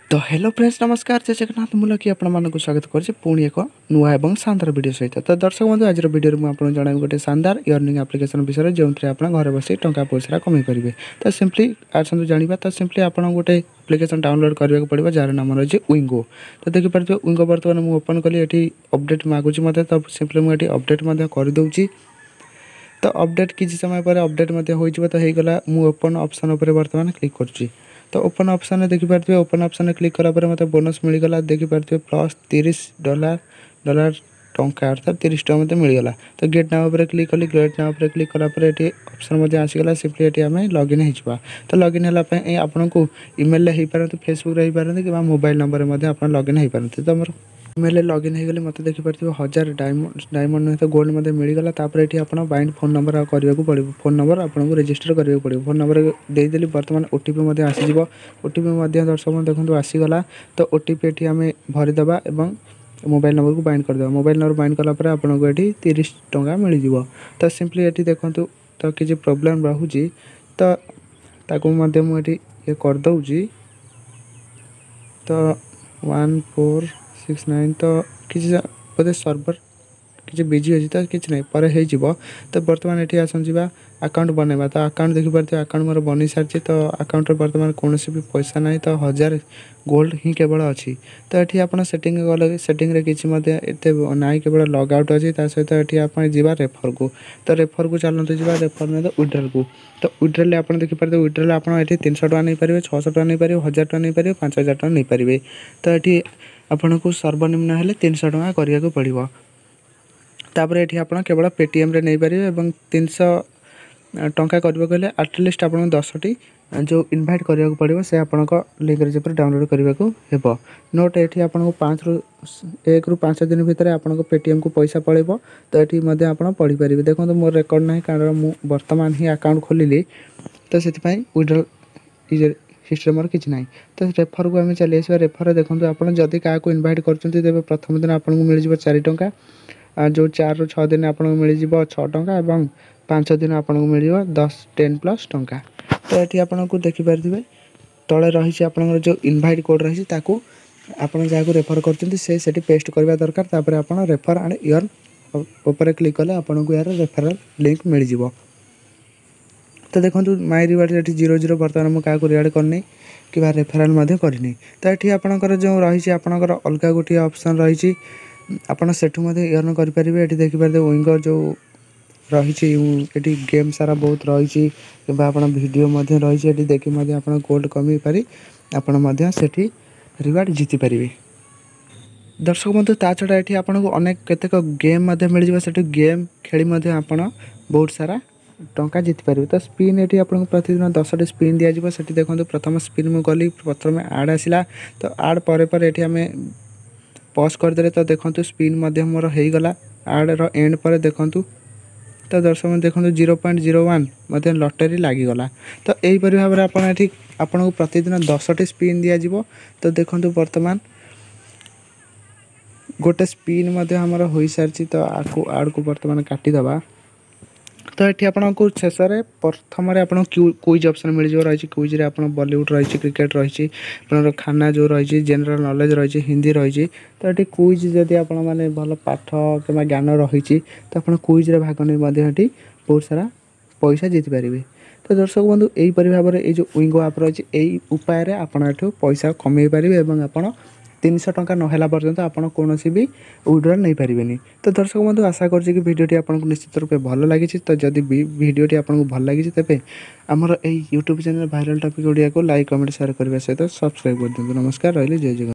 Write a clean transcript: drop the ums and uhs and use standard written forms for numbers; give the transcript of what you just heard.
तो hello friends नमस्कार जय जगन्नाथ मुलकी आपको स्वागत कर पुणी एक नुआ और शानदार वीडियो सहित। तो दर्शक बंधु आज वीडियो में आपको जन गोटे शानदार अर्निंग एप्लिकेशन विषय जो आप घर बस टंका पैसा कमाई पारे। तो सिंपली आसतु जाना। तो सिंपली आप गोटे एप्लिकेशन डाउनलोड करने को पड़ो जार नाम रही विंगो। तो देखिए विंगो बर्तमान मुझे ओपन कली ये अपडेट मागुच मत। तो सिंपली मुझे अपडेट करदे। तो अपडेट किसी समय पर अपडेट हो तो होगा मुझे ओपन ऑप्शन उपर बर्तमान क्लिक करुँची। तो ओपन ऑप्शन देखिपे ओपन ऑप्शन क्लिक कलापर मत बोनस मिलगला देखिपे प्लस $30 टंका अर्थात 30 टका मत मिलगला। तो गेट नाउ पर क्लिक कली। गेट नाउ पर क्लिक कलापर ये ऑप्शन मत आसीगला। सिंपली ये आम लॉगिन हो। तो लॉगिन है आपन को ईमेल हो पारती फेसबुक हो पारती कि मोबाइल नंबर में आप लॉगिन हो पारती। तो मोर ईमेल लॉगिन हो गले मत देखिपे 1000 डायमंड नुहे तो गोल्ड मत मिलगला। ये आप बाइंड फोन नंबर करने को पड़ो। फोन नंबर आपको रजिस्टर करने पड़ो। फोन नंबर देदेली बर्तमान ओटीपी आसीज। ओटीपी दर्शक देखो आसीगला। तो ओटीपी ये आम भरीदे और मोबाइल नंबर को बाइंड करदे। मोबाइल नंबर बाइंड कलापर आपको ये 30 टका मिल जाव। तो सिंपली ये देखो तो किसी प्रोब्लेम रोचे तो मुझे ये करदे। तो 1469 तो किसी बोधे सर्वर किसी बिजी अच्छी तो किसी ना पर हो। तो बर्तमान ये आसवा अकाउंट बनवा। तो अकाउंट देखिपे अकाउंट मोर बनी सारी। तो अकाउंट बर्तमान कौन भी पैसा ना। तो 1000 गोल्ड ही केवल अच्छी। तो ये आप सेटिंग गले सेटिंग किसी ना केवल लग आउट अच्छी सहित ये आप जा रेफर को। तो रेफर को चलते जा रेफर नहीं तो विड्रल को। तो विड्रल आप देखिपारे विड्रल आप 300 टका नहीं पारे 600 टका नहीं पारे 1000 टका नहीं पारे 5000 टका नहीं पारे। तो ये आपन को सर्वनिम्न हेले 300 टका करने को पड़ो। तापर ये आप केवल पेटीएम रे नहीं पारे। 300 टंका करने को आटलिस्ट आप 10टी जो इनभाइट करने को पड़ो से आप लिंक पर डाउनलोड करने को हेब। नोट ये आपको 1 ରୁ 5 दिन भितर आपको पेटीएम को पैसा पड़ेब। तो ये आप पढ़ी पारे। देखो मोर रेकर्ड ना कारण मु वर्तमान ही अकाउंट खोलिली। तो से विड्रल हिस्ट्री मोर किसी ना। तो रेफर को आम चली आस। रेफर देखो आप जदि क्या इनभाइट कर प्रथम दिन आपको मिल 4 टका जो 4 ରୁ 6 दिन आपको मिल 6 टका और 5 दिन आपको मिल 10 प्लस टंका। तो ये आपको देखिपारे तले रही आप जो इनभाइट कोड रही आप रेफर कर पेस्ट करवा दरकार। तापर आप रेफर एंड अर्न ऊपर क्लिक कले आपको यार रेफरल लिंक मिल जाव। तो देखो माई रिवार्ड ये 00 बर्तमान मुझे क्या रिवार्ड करनी कि रेफराल करनी। तो ये आपंकर जो रही आपंकर अलग गोटे ऑप्शन रही आपड़ सेठू अर्न करेंगे। ये देखिपारे विंगो जो रही ये गेम सारा बहुत रही कि आप वीडियो रही देखी आप गोल्ड कमी पारि आपठी रिवार्ड जीति पारे। दर्शक बंधु ता छड़ा ये आपको अनेक केतेक गेम मिल जाए। गेम खेली आप बहुत सारा टंका जीति पारे। तो स्पिन ये आपको प्रतिदिन 10टी स्पिन दि जाए। से देखो प्रथम स्पिन मुझे गली प्रथम आड आसला। तो आड पर ये आम पॉज करदे। तो देखो स्पिन मोर होगला आड एंड पर देखूँ। तो दर्शक देखो 0.01 मत लटरी लगिगला। तो यहीपरि भाव में आपको प्रतिदिन 10टी स्पिन दि जाए। तो देखो बर्तमान गोटे स्पिन आमर हो सारी। तो आपको आड़ को बर्तमान काटिदबा। तो ये आपको शेष में प्रथम क्विज ऑप्शन मिल जाए। रही क्विज आप बॉलीवुड रही क्रिकेट रही खाना जो रही जनरल नॉलेज रही हिंदी रही। तो ये क्विज जदि आप भल पाठ कि ज्ञान रही तो आप क्विज भाग नहीं बहुत सारा पैसा जीति पारे। तो दर्शक बंधु यहीपरि भाव में जो विंगो आप रही यही उपाय आप पैसा कमाई पारे। और आप 300 टका नहला पर्यंत आप कौन भी विड्रॉल नहीं पारे। तो दर्शक बंधु आशा कर वीडियोटी आपको निश्चित रूप भल लगी। तो जदि वीडियोटी आपको भल लगी तेज आमर YouTube channel viral topic Odia को लाइक कमेंट शेयर करने सहित सब्सक्राइब कर दिखाँ। नमस्कार रही जय जगन्नाथ।